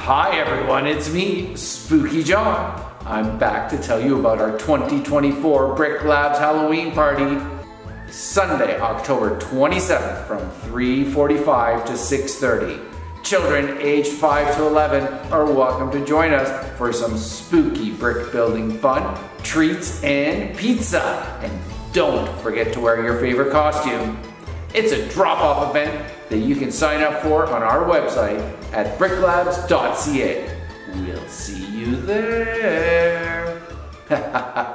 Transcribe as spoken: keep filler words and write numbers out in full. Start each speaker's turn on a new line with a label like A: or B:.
A: Hi everyone, it's me, Spooky John. I'm back to tell you about our twenty twenty-four Brick Labs Halloween party. Sunday, October twenty-seventh from three forty-five to six thirty. Children aged five to eleven are welcome to join us for some spooky brick building fun, treats, and pizza. And don't forget to wear your favorite costume. It's a drop-off event that you can sign up for on our website at brick labs dot c a. We'll see you there.